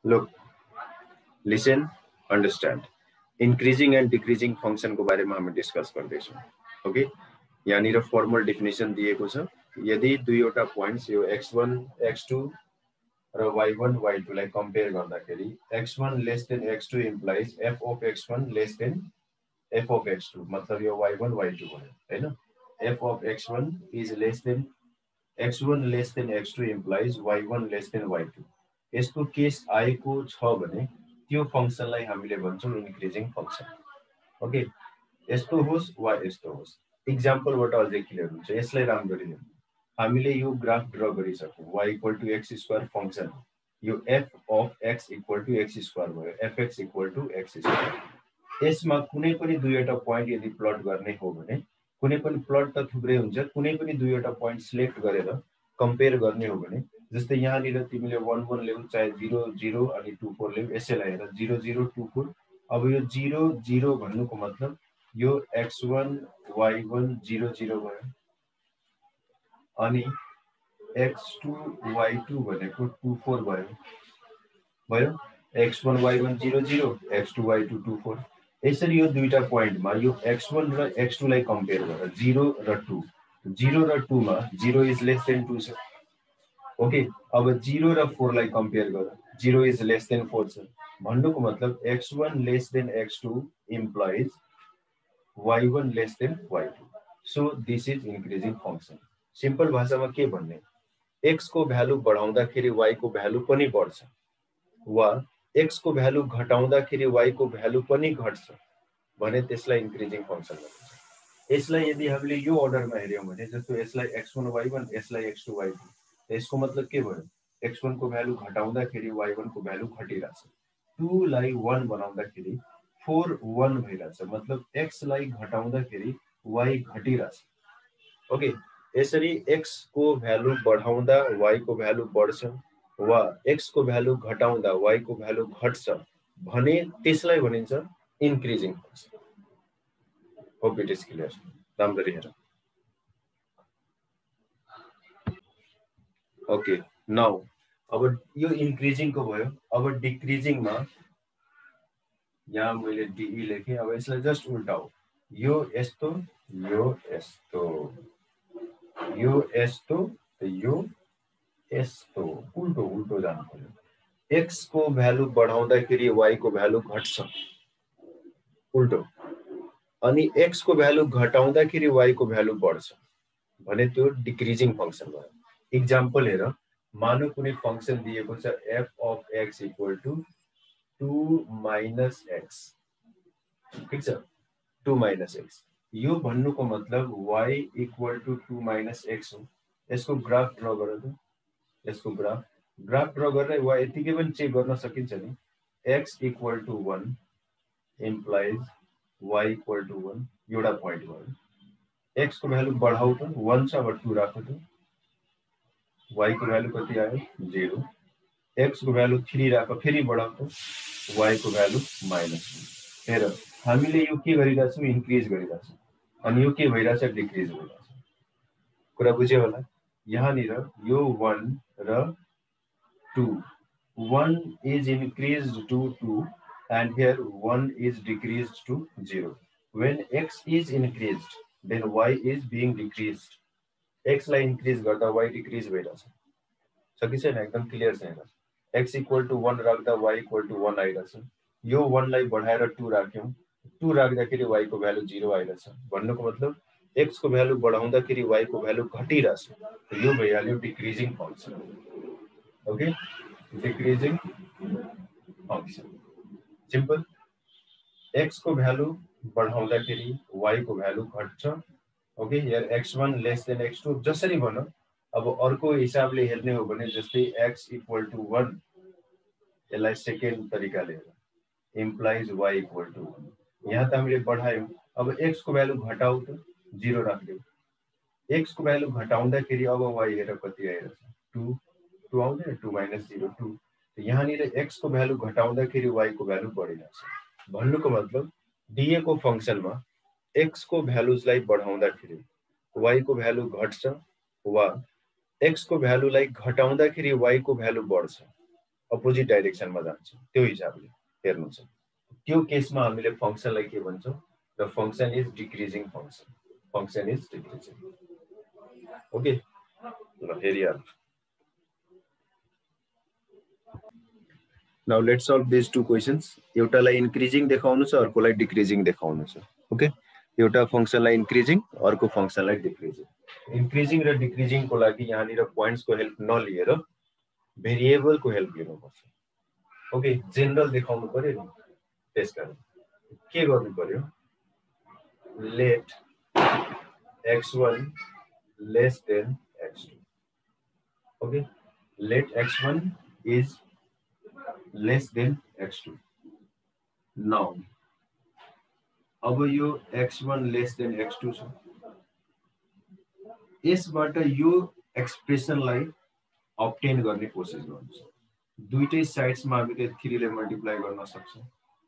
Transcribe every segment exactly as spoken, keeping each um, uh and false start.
Look, listen, understand. Increasing and decreasing function को बारे में हम डिस्कस गर्दैछौं. ओके, यहाँनिर फर्मल डेफिनेसन दिएको छ. यदि दुईवटा पोइन्ट्स यो x one x two र y one y two लाई कम्पेयर गर्दाखेरि x one less than x two implies f of x one less than f of x two, मतलब यो y one y two भयो हैन. f of x one is less than x one less than x two implies y one less than y two. यस्तो case आएको छ भने त्यो फंक्सनलाई हामीले भन्छौं इन्क्रिजिङ फंक्सन. ओके, यस्तो होस् वा यस्तो होस्. एक्जाम्पलबाट अझै क्लियर हुन्छ. यसलाई राम्ररी हेर्नु. हामीले यो ग्राफ ड्रा गरिसक्यौं. y equal to x square फंक्सन. यो f of x equal to x square भयो. fx equal to x square. यसमा कुनै पनि दुईवटा पोइन्ट यदि प्लट गर्ने हो भने कुनै पनि प्लट त थुप्रै हुन्छ. कुनै पनि दुईवटा पोइन्ट सिलेक्ट गरेर कम्पेयर गर्ने हो भने जस्तै यहाँनिर तिमीले one one ल्याउ चाहे zero zero अनि two four ल्याउ यसैलाई हेर zero zero two four. अब यो zero zero भन्नुको मतलब यो x one y one zero zero भयो अनि x two y two भनेको two four भयो भयो x one y one zero zero x two y two two four. यसरी यो दुईटा पोइन्टमा यो x one र x two लाई कम्पेयर गर. zero र two, zero र two मा zero is less than two छ. ओके, अब zero र four लाई कम्पेयर गर. zero is less than four छ. भन्नुको मतलब x one less than x two implies y one less than y two. So this is increasing function. Simple भाषामा के भन्ने, x को भ्यालु बढाउँदाखेरि y को भ्यालु पनि बढ्छ वा x को भ्यालु घटाउँदाखेरि y को भ्यालु पनि घट्छ भने त्यसलाई इन्क्रिजिङ फंक्सन भनिन्छ. यसलाई यदि हामीले यो अर्डरमा हेर्यौं भने जस्तो यसलाई x one y one यसलाई x two y two, यसको मतलब के भयो, x one को भ्यालु घटाउँदाखेरि y one को भ्यालु घटिरहेछ. two लाई one बनाउँदाखेरि four one भइरहेछ, मतलब x लाई घटाउँदाखेरि y घटिरहेछ. ओके, यसरी x को भ्यालु बढाउँदा y को भ्यालु बढ्छ वा x को भ्यालु घटाउँदा y को भ्यालु घट्छ भने त्यसलाई भनिन्छ increasing function. Hope it is clear. राम्ररी हेर. ओके, नाउ अब यो इन्क्रिजिङ को भयो. अब डिक्रिजिङ मा यहाँ मैले डी लेखे. अब यसलाई जस्ट उल्टाऊ. यो यस्तो, यो यस्तो, यो यस्तो, यो यस्तो, उल्टो उल्टो जानु पर्यो. x को भ्यालु बढाउँदाखेरि y को भ्यालु घट्छ उल्टो, अनि x को भ्यालु घटाउँदाखेरि y को भ्यालु बढ्छ भने त्यो डिक्रिजिङ फंक्सन भयो. एक्जाम्पल हेर. मानौ कुनै फंक्सन दिएको छ f of x equal to two minus x. ठीक छ, two minus x. यो भन्नुको मतलब y equal to two minus x हो. यसको ग्राफ ड्रा गर त. यसको ग्राफ ग्राफ ड्रा गरेर y यतिकै पनि चेक गर्न सकिन्छ नि. x equal to one implies y equal to one. एउटा पोइन्ट भयो. x को भ्यालु बढाउ त one छ, अब two राख त. y को भ्यालु कति आयो zero. x को भ्यालु three राख, फेरि बढाउ त. y को भ्यालु minus one. हेर, हामीले यो के गरिरहेछौं, इन्क्रिज गरिरहेछौं अनि यो के भइरहेछ, डिक्रिज भइरहेछ. कुरा बुझ्यो होला. यहाँनिर यो one र two, one is increased to two and here one is decreased to zero. When x is increased, then y is being decreased. x लाई increase गर्दा y decrease भइरहेछ. सकी छैन? एकदम क्लियर छैन. x equal to one राख्दा y equal to one आइरहेछ. यो one लाई बढाएर two राख्यौं. two राख्दाखेरि y को भ्यालु zero आइरहेछ. भन्नुको मतलब x को भ्यालु बढाउँदाखेरि y को भ्यालु घटिरहेछ. यो भइहाल्यो decreasing function. Okay, decreasing function. Simple. x को भ्यालु बढाउँदाखेरि y को भ्यालु घट्छ. Okay, here x one less than x two जसरी भनौं. अब अर्को हिसाबले हेर्ने हो भने जस्तै x equal to one, यसलाई सेकेन्ड तरिकाले हेर, implies y equal to one. यहाँ त हामीले बढायौं. अब x को भ्यालु घटाउ त, zero राख्दियौ. x को भ्यालु घटाउँदाखेरि अब y हेर कति आइरहेछ, two. two आउँदैन, two minus zero two. यहाँनिर x को भ्यालु घटाउँदाखेरि y को भ्यालु बढिरहेछ. भन्नुको मतलब दिएको फंक्सनमा x को भ्यालुजलाई बढाउँदाखेरि y को भ्यालु घट्छ वा x को भ्यालुलाई घटाउँदाखेरि y को भ्यालु बढ्छ अपोजिट डाइरेक्सनमा जान्छ त्यो हिसाबले हेर्नु छ त्यो केसमा हामीले फंक्सनलाई के भन्छौं the function is decreasing function function is decreasing okay ल हेरिहाल now let's solve this two questions एउटालाई इन्क्रिजिङ देखाउनु छ अर्कोलाई डिक्रिजिङ देखाउनु छ ओके एउटा फंक्सनलाई इन्क्रिजिङ अर्को फंक्सनलाई डिक्रिजिङ इन्क्रिजिङ र डिक्रिजिङ को लागि यहाँनिर पोइन्ट्स को हेल्प नलिएर भेरिएबल को हेल्प लिनुपर्छ ओके जेनरल देखाउनु पर्यो नि त्यसकारण के गर्नु पर्यो let x one less than x two okay let x one is less than x two now अब यो x one less than x two छ यसबाट यो एक्सप्रेसनलाई obtain गर्ने कोसिस गर्नु छ दुईटै साइड्समा हामीले three ले मल्टिप्लाई गर्न सक्छौं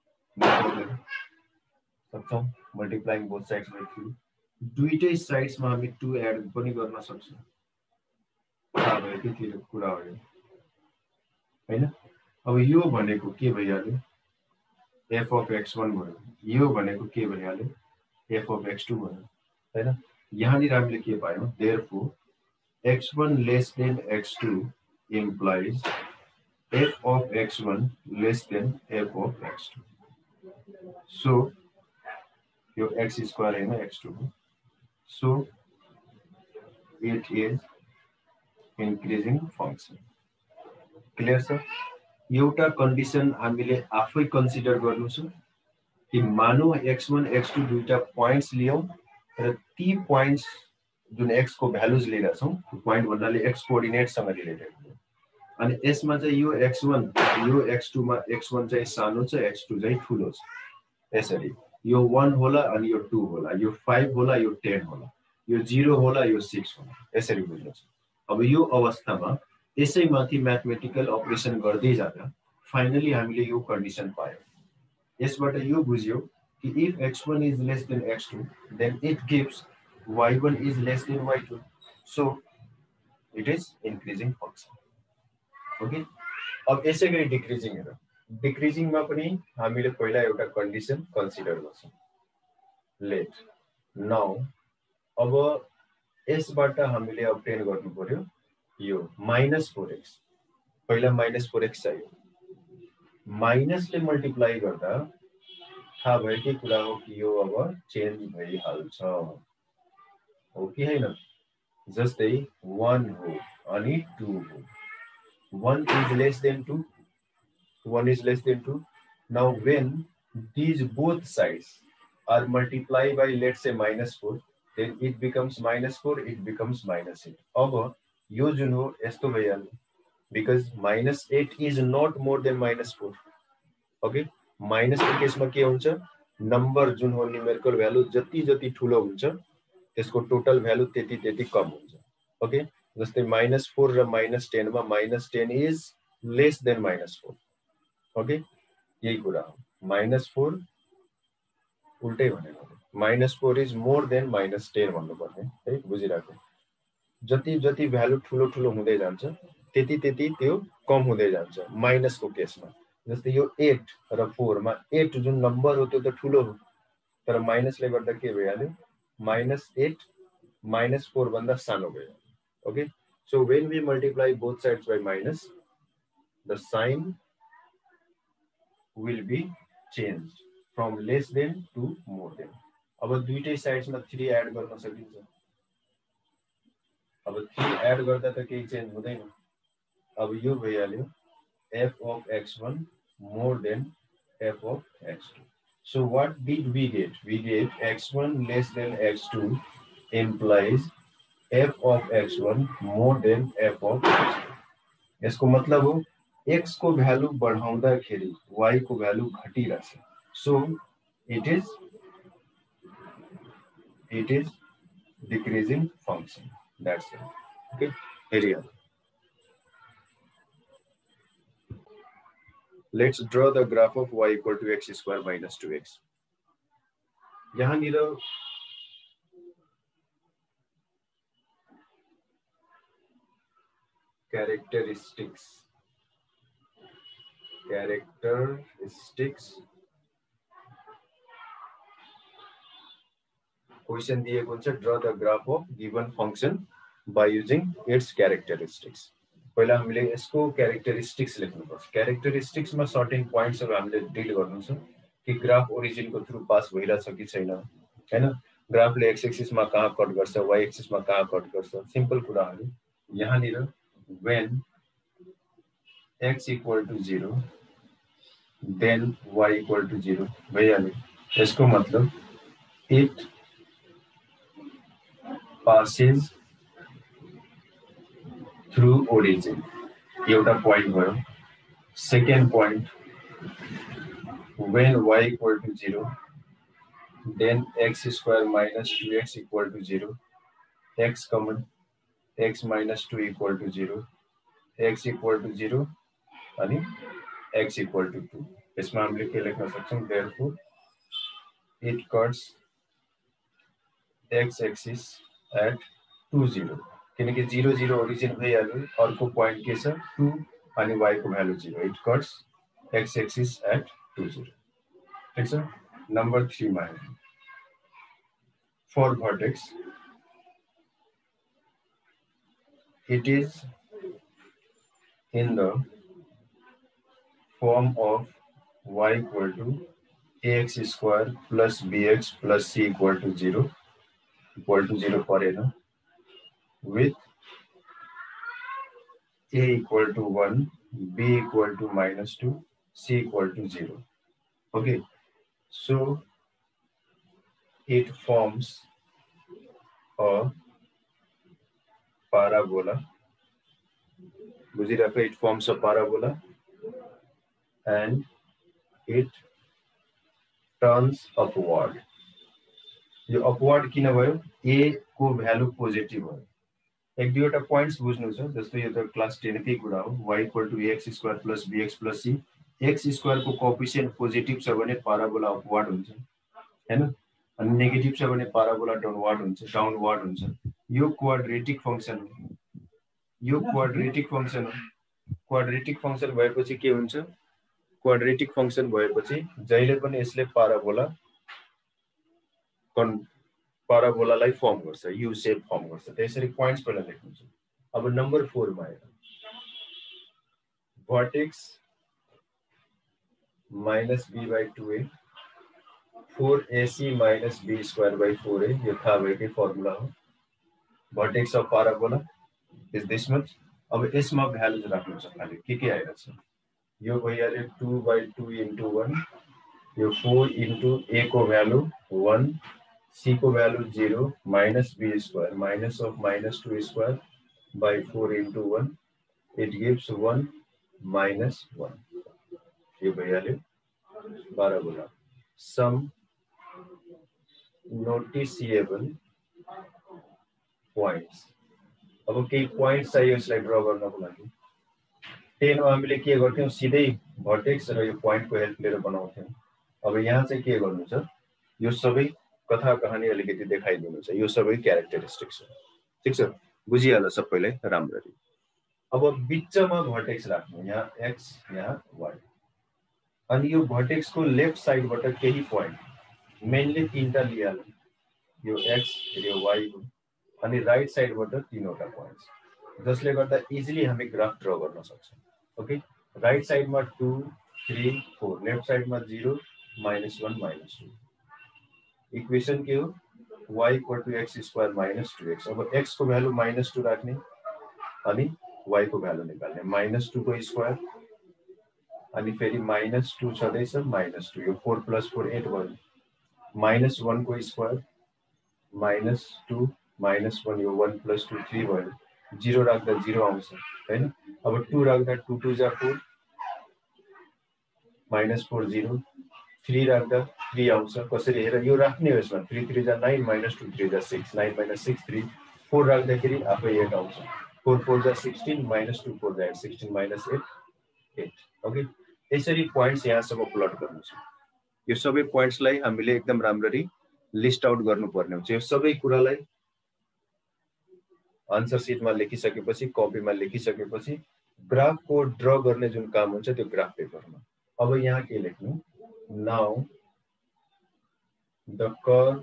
सक्छौं multiplying both sides by three दुईटै साइड्समा हामी two एड पनि गर्न सक्छौं थाहा भयो के थियो कुरा हो हैन अब यो भनेको के भइहाल्यो f of x one भयो यो भनेको के भइहाल्यो f of x two भयो हैन यहाँनिर हामीले के पायौं therefore x one less than x two implies f of x one less than f of x two so your x square हैन x two so it is increasing function clear sir एउटा condition हामीले आफै consider गर्नु छ कि मानौ x one x two दुईटा points लियौ र ती पोइन्ट्स जुन x को भ्यालुज लिएका छौं पोइन्ट भन्नाले x कोअर्डिनेट सँग रिलेटेड अनि यसमा चाहिँ यो x one यो x two मा x one चाहिँ सानो छ x two चाहिँ ठूलो छ यसरी यो one होला अनि यो two होला यो five होला यो ten होला यो zero होला यो six होला यसरी बुझ्नु छ अब यो अवस्थामा यसै माथि म्याथमेटिकल अपरेसन गर्दै जाँदा फाइनली हामीले यो कन्डिसन पायौं यसबाट यो बुझ्यौ कि if x one is less than x two then it gives y one is less than y two so it is increasing function okay अब यसै गरी डिक्रिजिङ हेरौं डिक्रिजिङ मा पनि हामीले पहिला एउटा कन्डिसन कन्सिडर गर्छौं लेट नाउ अब यसबाट हामीले obtain गर्नु पर्यो यो minus four x पहिला minus four x चाहियो माइनस ले मल्टिप्लाई गर्दा थाहा भयो के कुरा हो कि यो अब चेन्ज भइहाल्छ हो कि हैन जस्तै one हो अनि two हो one is less than two one is less than two now when these both sides are multiplied by let's say minus four then it becomes minus four it becomes minus eight अब यो जुन हो यस्तो भइहाल्यो because minus eight is not more than minus four okay minus को केसमा के हुन्छ नम्बर जुन हो न्यूमेरिकल भ्यालु जति जति ठूलो हुन्छ त्यसको टोटल भ्यालु त्यति त्यति कम हुन्छ ओके जस्तै minus four र minus ten मा minus ten is less than minus four okay यही कुरा हो minus four उल्टै भनेको minus four is more than minus ten भन्नु पर्ने है बुझिराख्नु जति जति भ्यालु ठूलो ठूलो हुँदै जान्छ त्यति त्यति त्यो कम हुँदै जान्छ माइनस को केसमा जस्तै यो eight र four मा eight जुन नम्बर हो त्यो त ठूलो हो तर माइनस ले गर्दा के भइहाल्यो minus eight minus four भन्दा सानो भयो okay so when we multiply both sides by minus the sign will be changed from less than to more than अब दुईटै साइड्समा three एड गर्न सकिन्छ अब three एड गर्दा त केही चेन्ज हुँदैन अब यो भइहाल्यो f of x one more than f of x two so what did we get we get x one less than x two implies f of x one more than f of x two यसको मतलब हो x को value बढाउँदाखेरि y को value घटिरहेछ so it is it is decreasing function that's it okay here let's draw the graph of y equal to x square minus two x यहाँनिर characteristics characteristics question दिएको हुन्छ draw the graph of given function by using its characteristics पहिला हामीले यसको characteristics लेख्नुपर्छ क्यारेक्टरिस्टिक्समा certain पोइन्ट्सहरु हामीले deal गर्नु छ कि ग्राफ ओरिजिनको थ्रु पास भइराछ कि छैन हैन ग्राफले एक्स एक्सिसमा कहाँ कट गर्छ वाई एक्सिसमा कहाँ कट गर्छ सिम्पल कुराहरु यहाँ निर when x equal to zero then y equal to zero भइहाल्यो यसको मतलब it passes through origin एउटा point भयो second point when y equal to zero then x square minus two x equal to zero x common x minus two equal to zero x equal to zero अनि x equal to two यसमा हामीले के लेख्न सक्छौं therefore it cuts x axis at two zero किनकि zero zero origin भइहाल्यो अर्को point के छ two अनि y को value zero it cuts x axis at two zero ठीक छ number three मा for vertex it is in the form of y equal to ax square plus bx plus c equal to zero equal to zero परेन with a equal to one b equal to minus two c equal to zero okay so it forms a parabola बुझिराख्नु it forms a parabola and it turns upward यो upward किन भयो a को value positive हो एक दुईवटा points बुझ्नु छ जस्तो यो त क्लास टेन कै कुरा हो y equal to ax square plus bx plus c x square को कोएफिसिएन्ट पोजिटिभ छ भने पाराबोला अपवर्ड हुन्छ हैन अनि नेगेटिभ छ भने पाराबोला डाउनवर्ड हुन्छ डाउनवर्ड हुन्छ यो क्वाड्रेटिक फंक्सन हो यो क्वाड्रेटिक फंक्सन हो क्वाड्रेटिक फंक्सन भएपछि के हुन्छ क्वाड्रेटिक फंक्सन भएपछि जहिले पनि यसले पाराबोला कन पाराबोलालाई फर्म गर्छ यू शेप फर्म गर्छ त्यसरी पोइन्ट्स पहिला लेख्नु छ अब नम्बर फोर मा हेर vertex minus b by two a four a c minus b square by four a यो थाहा भएकै फर्मुला हो vertex of parabola is this much अब यसमा भ्यालु राख्नु छ खाली के के आइरा छ यो भइहाल्यो two by two into one यो four into a को भ्यालु one c को value zero minus b square minus of minus two square by four into one it gives one minus one यो भइहाल्यो parabola some noticeable points अब केही points चाहियो यसलाई draw गर्नको लागि टेन मा हामीले के गर्थ्यौं सिधै भर्टेक्स र यो पोइन्ट को हेल्प लिएर बनाउँथ्यौं अब यहाँ चाहिँ के गर्नु छ यो सबै कथा कहानी अलिकति देखाइदिनु छ यो सबै क्यारेक्टरिस्टिक्स हो ठीक छ बुझिहाल्नु सबैलाई राम्ररी अब बीचमा भर्टेक्स राख्नु यहाँ x यहाँ y अनि यो भर्टेक्स को लेफ्ट साइडबाट केही पोइन्ट मेनली तीनटा लिहाल्नु यो x र y हो अनि राइट साइडबाट तीनवटा पोइन्ट्स जसले गर्दा इजिली हामी ग्राफ ड्रा गर्न सक्छौं ओके राइट साइडमा two three four लेफ्ट साइडमा zero minus one minus two equation के हो y equal to x square minus two x अब x को भ्यालु minus two राख्ने अनि y को भ्यालु निकाल्ने minus two को स्क्वायर अनि फेरि minus two छदैछ minus two यो four plus four eight भयो minus one को square minus two minus one यो one plus two three भयो zero राख्दा zero आउँछ हैन अब two राख्दा two two जा four minus four zero three राख्दा three आउँछ कसरी हेर यो राख्ने हो यसमा three three जा nine minus two three जा six nine minus six three four राख्दाखेरि आफै eight आउँछ four four जा sixteen minus two four जा sixteen minus eight eight okay यसरी पोइन्ट्स यहाँसम्म प्लट गर्नु छ यो सबै पोइन्ट्सलाई हामीले एकदम राम्ररी लिस्ट आउट गर्नुपर्ने हुन्छ यो सबै कुरालाई आन्सर शीटमा लेखिसकेपछि कपीमा लेखिसकेपछि ग्राफ को ड्रा गर्ने जुन काम हुन्छ त्यो ग्राफ पेपरमा अब यहाँ के लेख्नु, now the curve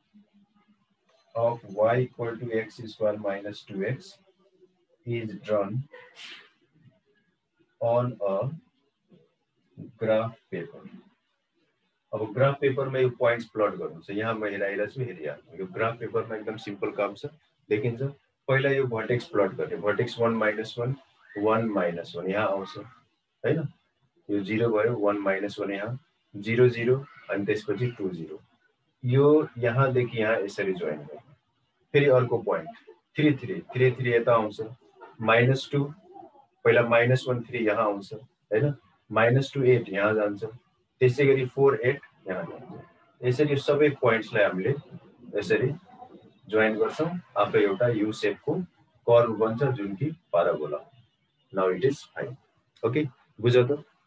of y equal to x square minus two x is drawn on a graph paper. अब ग्राफ पेपर में यो पोइन्ट्स प्लट गर्नु छ। यहाँ म हेराइरहेको छु, हेरिहाल्नु। यो ग्राफ पेपरमा एकदम सिम्पल काम छ, देखिन्छ। पहिला यो भर्टेक्स प्लट गर्ने, vertex one minus one, one minus one यहाँ आउँछ हैन, यो जीरो भयो, वन माइनस वन यहाँ, जीरो जीरो, अनि त्यसपछि टू जीरो। यो यहाँदेखि यहाँ यसरी जोइन गर्नु। फेरि अर्को point three three, three three यता आउँछ, माइनस टू, पहिला माइनस वन थ्री यहाँ आउँछ हैन, माइनस टू एट यहाँ जान्छ, त्यसै गरी फोर एट यहाँ जान्छ। यसरी सबै पोइन्ट्सलाई हामीले यसरी जोइन गर्छौँ, आफै एउटा यू सेपको कर्व बन्छ जुन कि parabola. Now it is fine. Okay, बुझ्यो त?